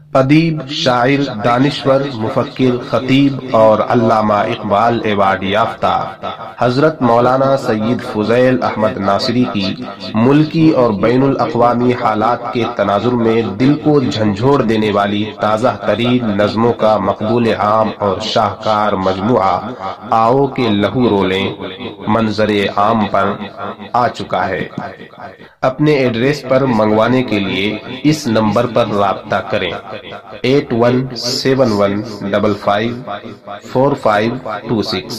अदीब, शायर, दानिश्वर, मुफक्किर, खतीब और अल्लामा इकबाल अवार्ड याफ्ता हजरत मौलाना सैयद फुज़ैल अहमद नासिरी की मुल्की और बैनुल अक़वामी हालात के तनाजुर में दिल को झंझोड़ देने वाली ताज़ा तरीन नज़्मों का मकबूल आम और शाहकार मजमुआ आओ के लहू रोलें मंजरे आम पर आ चुका है। अपने एड्रेस पर मंगवाने के लिए इस नंबर पर राब्ता करें 8171554526।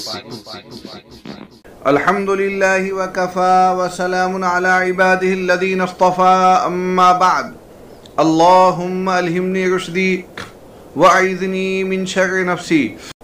अल्हम्दुलिल्लाहि व कफ़ा व सलामुन अला इबादिहिल्लज़ीना इस्तफ़ा अम्मा बाद। अल्लाहुम्मा अल्हिमनी रुश्दी व अइज़नी मिन शर्रि नफ्सी।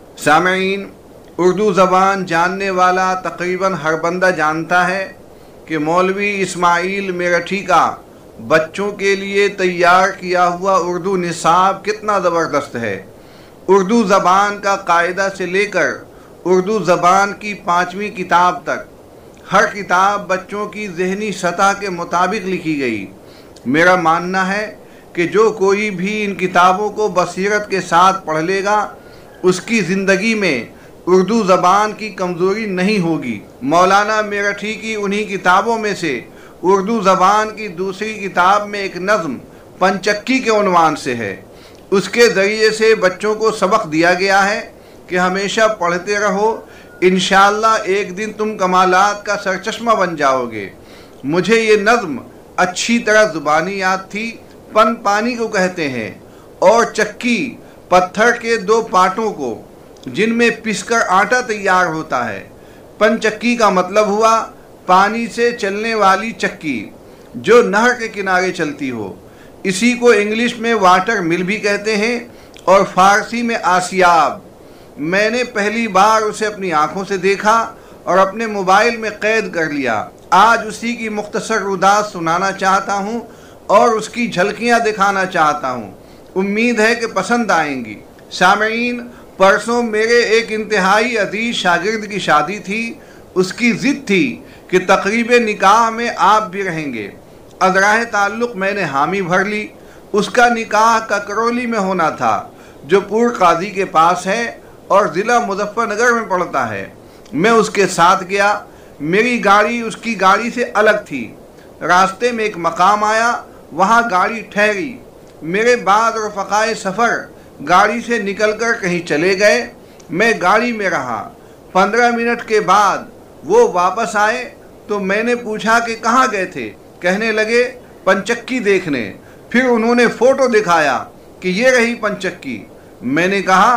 सामईन, उर्दू ज़बान जानने वाला तकरीबन हर बंदा जानता है कि मौलवी इस्माइल मेरठी का बच्चों के लिए तैयार किया हुआ उर्दू निसाब कितना ज़बरदस्त है। उर्दू ज़बान का कायदा से लेकर उर्दू ज़बान की 5वीं किताब तक हर किताब बच्चों की ज़हनी सतह के मुताबिक लिखी गई। मेरा मानना है कि जो कोई भी इन किताबों को बसीरत के साथ पढ़ लेगा उसकी ज़िंदगी में उर्दू ज़बान की कमज़ोरी नहीं होगी। मौलाना मेरठी की उन्हीं किताबों में से उर्दू ज़बान की दूसरी किताब में एक नज़्म पंचक्की के उन्वान से है। उसके ज़रिए से बच्चों को सबक दिया गया है कि हमेशा पढ़ते रहो, इंशाअल्लाह एक दिन तुम कमालात का सरचश्मा बन जाओगे। मुझे ये नज़्म अच्छी तरह ज़ुबानी याद थी। पन पानी को कहते हैं और चक्की पत्थर के 2 पाटों को जिनमें पिसकर आटा तैयार होता है। पंचक्की का मतलब हुआ पानी से चलने वाली चक्की जो नहर के किनारे चलती हो। इसी को इंग्लिश में वाटर मिल भी कहते हैं और फारसी में आसियाब। मैंने पहली बार उसे अपनी आंखों से देखा और अपने मोबाइल में कैद कर लिया। आज उसी की मुख्तसर रुदात सुनाना चाहता हूँ और उसकी झलकियाँ दिखाना चाहता हूँ। उम्मीद है कि पसंद आएंगी। सामईन, परसों मेरे एक इंतहाई अजीज शागिर्द की शादी थी। उसकी ज़िद थी कि तकरीब निकाह में आप भी रहेंगे। अज़राह ताल्लुक़ मैंने हामी भर ली। उसका निकाह ककरौली में होना था जो पूर्व काजी के पास है और ज़िला मुज़फ़्फ़रनगर में पड़ता है। मैं उसके साथ गया। मेरी गाड़ी उसकी गाड़ी से अलग थी। रास्ते में एक मकाम आया, वहाँ गाड़ी ठहरी। मेरे बाद रफ़क़ाए सफ़र गाड़ी से निकलकर कहीं चले गए। मैं गाड़ी में रहा। 15 मिनट के बाद वो वापस आए तो मैंने पूछा कि कहाँ गए थे। कहने लगे पंचक्की देखने। फिर उन्होंने फ़ोटो दिखाया कि ये रही पंचक्की। मैंने कहा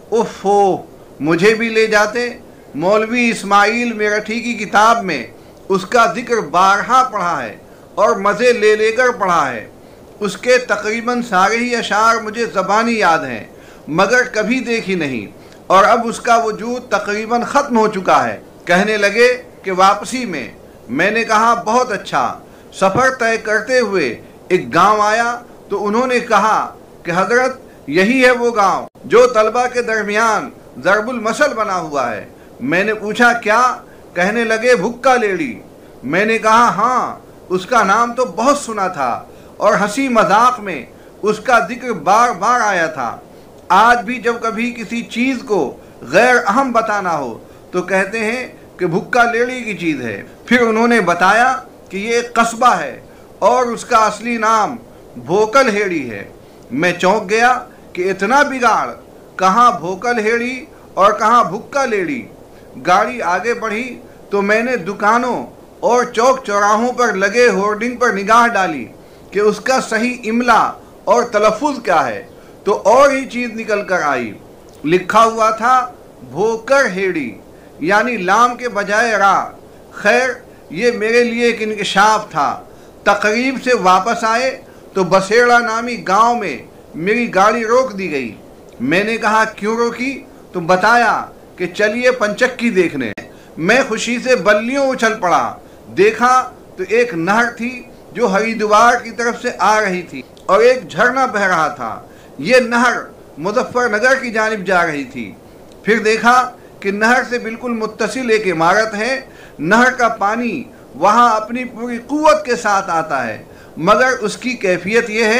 ओफ़ो, मुझे भी ले जाते। मौलवी इस्माइल मेरठी की किताब में उसका जिक्र बारहा पढ़ा है और मज़े ले लेकर पढ़ा है। उसके तकरीबन सारे ही अशार मुझे ज़बानी याद हैं मगर कभी देखी नहीं और अब उसका वजूद तकरीबन ख़त्म हो चुका है। कहने लगे कि वापसी में। मैंने कहा बहुत अच्छा। सफ़र तय करते हुए एक गांव आया तो उन्होंने कहा कि हज़रत यही है वो गांव जो तलबा के दरमियान ज़रबुल मसल बना हुआ है। मैंने पूछा क्या? कहने लगे भुक्का लेडी। मैंने कहा हाँ, उसका नाम तो बहुत सुना था और हंसी मजाक में उसका जिक्र बार बार आया था। आज भी जब कभी किसी चीज़ को गैर अहम बताना हो तो कहते हैं कि भुक्का लेडी की चीज़ है। फिर उन्होंने बताया कि ये एक कस्बा है और उसका असली नाम भोकल हेड़ी है। मैं चौंक गया कि इतना बिगाड़, कहाँ भोकल हेड़ी और कहाँ भुक्का लेडी। गाड़ी आगे बढ़ी तो मैंने दुकानों और चौक चौराहों पर लगे होर्डिंग पर निगाह डाली कि उसका सही इमला और तलफ़ुज़ क्या है तो और ही चीज़ निकल कर आई। लिखा हुआ था भोकर हेड़ी, यानी लाम के बजाय रा। खैर, ये मेरे लिए एक इंकशाफ था। तकरीब से वापस आए तो बसेड़ा नामी गांव में मेरी गाड़ी रोक दी गई। मैंने कहा क्यों रोकी? तो बताया कि चलिए पंचक्की देखने। मैं खुशी से बल्लियों उछल पड़ा। देखा तो एक नहर थी जो हरिद्वार की तरफ से आ रही थी और एक झरना बह रहा था। ये नहर मुज़फ़्फ़रनगर की जानिब जा रही थी। फिर देखा कि नहर से बिल्कुल मुत्तसिल एक इमारत है। नहर का पानी वहाँ अपनी पूरी कुव्वत के साथ आता है मगर उसकी कैफियत यह है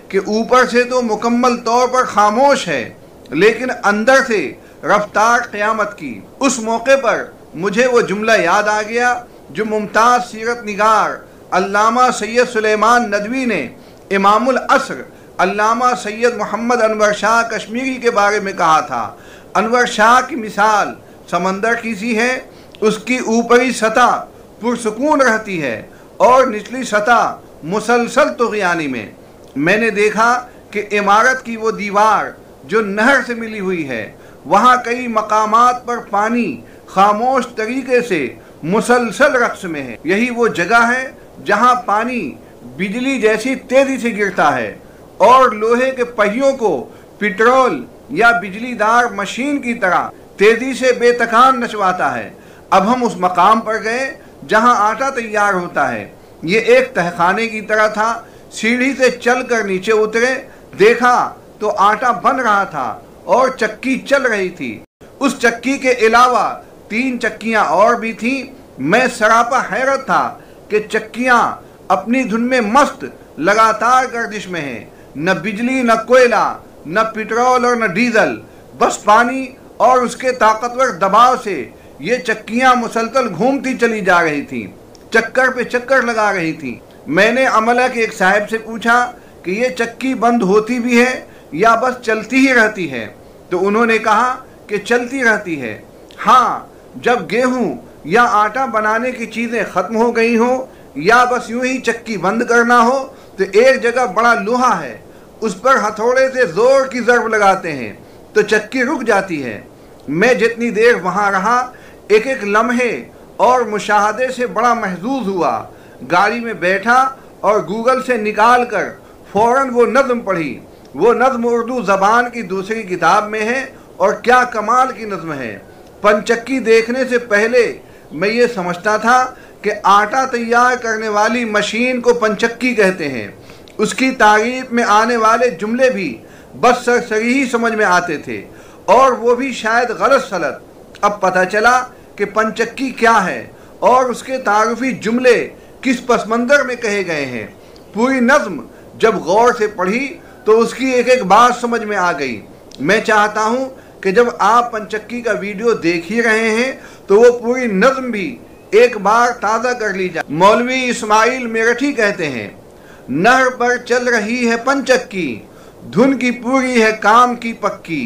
कि ऊपर से तो मुकम्मल तौर पर खामोश है, लेकिन अंदर से रफ्तार क़यामत की। उस मौके पर मुझे वो जुमला याद आ गया जो मुमताज़ सीरत निगार अल्लामा सैयद सुलेमान नदवी ने इमामुल असर अल्लामा सैयद मोहम्मद अनवर शाह कश्मीरी के बारे में कहा था। अनवर शाह की मिसाल समंदर की सी है, उसकी ऊपरी सतह पुरसुकून रहती है और निचली सतह मुसलसल तुग़यानी में। मैंने देखा कि इमारत की वो दीवार जो नहर से मिली हुई है, वहाँ कई मकामात पर पानी खामोश तरीके से मुसलसल रक्स में है। यही वो जगह है जहाँ पानी बिजली जैसी तेजी से गिरता है और लोहे के पहियों को पेट्रोल या बिजलीदार मशीन की तरह तेजी से बेतकान नचवाता है। अब हम उस मकाम पर गए जहाँ आटा तैयार होता है। ये एक तहखाने की तरह था। सीढ़ी से चलकर नीचे उतरे, देखा तो आटा बन रहा था और चक्की चल रही थी। उस चक्की के अलावा 3 चक्कियां और भी थीं। मैं सरापा हैरत था कि चक्कियां अपनी धुन में मस्त लगातार गर्दिश में हैं। न बिजली, न कोयला, न पेट्रोल और न डीजल, बस पानी और उसके ताकतवर दबाव से ये चक्कियां मुसलसल घूमती चली जा रही थीं, चक्कर पे चक्कर लगा रही थीं। मैंने अमला के एक साहब से पूछा कि ये चक्की बंद होती भी है या बस चलती ही रहती है? तो उन्होंने कहा कि चलती रहती है। हाँ, जब गेहूं या आटा बनाने की चीज़ें ख़त्म हो गई हो या बस यूं ही चक्की बंद करना हो तो एक जगह बड़ा लोहा है, उस पर हथौड़े से ज़ोर की ज़रब लगाते हैं तो चक्की रुक जाती है। मैं जितनी देर वहाँ रहा, एक एक लम्हे और मुशाहदे से बड़ा महजूज हुआ। गाड़ी में बैठा और गूगल से निकाल कर फ़ौरन वो नज़्म पढ़ी। वो नज़्म उर्दू ज़बान की दूसरी किताब में है और क्या कमाल की नज़्म है। पंचक्की देखने से पहले मैं ये समझता था कि आटा तैयार करने वाली मशीन को पंचक्की कहते हैं। उसकी तारीफ में आने वाले जुमले भी बस सरसरी ही समझ में आते थे और वो भी शायद गलत सलत। अब पता चला कि पंचक्की क्या है और उसके तारुफी जुमले किस पसमंदर में कहे गए हैं। पूरी नज़्म जब गौर से पढ़ी तो उसकी एक एक बात समझ में आ गई। मैं चाहता हूँ कि जब आप पंचक्की का वीडियो देख ही रहे हैं तो वो पूरी नज़्म भी एक बार ताज़ा कर ली जाए। मौलवी इस्माइल मेरठी कहते हैं, नहर पर चल रही है पंचक्की, धुन की पूरी है काम की पक्की।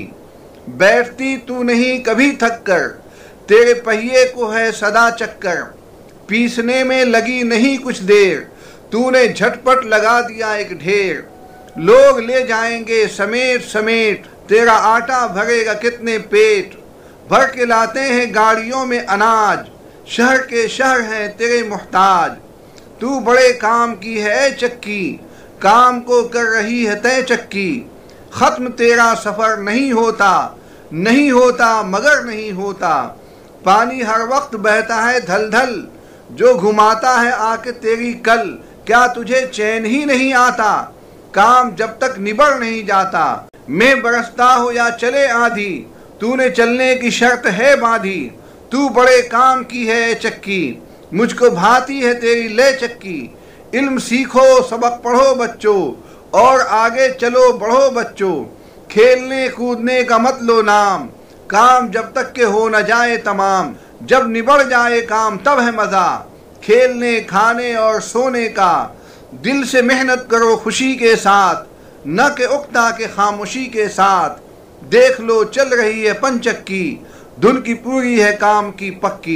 बैठती तू नहीं कभी थक कर, तेरे पहिए को है सदा चक्कर। पीसने में लगी नहीं कुछ देर, तूने झटपट लगा दिया एक ढेर। लोग ले जाएंगे समेट समेट, तेरा आटा भरेगा कितने पेट। भर के लाते हैं गाड़ियों में अनाज, शहर के शहर हैं तेरे मोहताज। तू बड़े काम की है चक्की, काम को कर रही है तय चक्की। खत्म तेरा सफर नहीं होता, नहीं होता मगर नहीं होता। पानी हर वक्त बहता है धल धल, जो घुमाता है आके तेरी कल। क्या तुझे चैन ही नहीं आता, काम जब तक निबर नहीं जाता। मैं बरसता हो या चले आंधी, तूने चलने की शर्त है बांधी। तू बड़े काम की है चक्की, मुझको भाती है तेरी ले चक्की। इल्म सीखो सबक पढ़ो बच्चों, और आगे चलो बढ़ो बच्चों। खेलने कूदने का मत लो नाम, काम जब तक के हो न जाए तमाम। जब निबड़ जाए काम तब है मज़ा, खेलने खाने और सोने का। दिल से मेहनत करो खुशी के साथ, न के उक्ता के खामोशी के साथ। देख लो चल रही है पंचक्की, धुन की पूरी है काम की पक्की।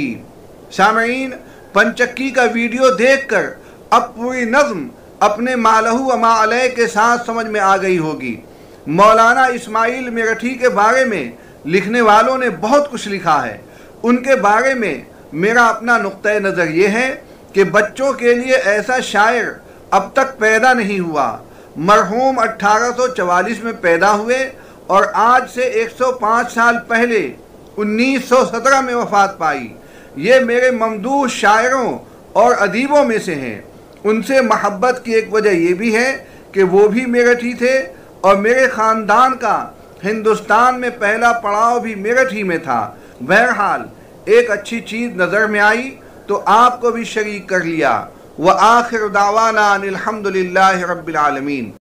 सामईन, पंचक्की का वीडियो देखकर अब पूरी नज़्म अपने मालहू अमा अलैह के साथ समझ में आ गई होगी। मौलाना इस्माइल मेरठी के बारे में लिखने वालों ने बहुत कुछ लिखा है। उनके बारे में मेरा अपना नुक्ता नज़र ये है कि बच्चों के लिए ऐसा शायर अब तक पैदा नहीं हुआ। मरहूम 1844 में पैदा हुए और आज से 105 साल पहले 1917 में वफात पाई। ये मेरे ममदूह शायरों और अदीबों में से हैं। उनसे मोहब्बत की एक वजह यह भी है कि वो भी मेरठी थे और मेरे ख़ानदान का हिंदुस्तान में पहला पड़ाव भी मेरठ ही में था। बहरहाल एक अच्छी चीज़ नज़र में आई तो आपको भी शरीक कर लिया। व आखिर दावाना अनिल हम्दुलिल्लाहि रब्बिल आलमीन।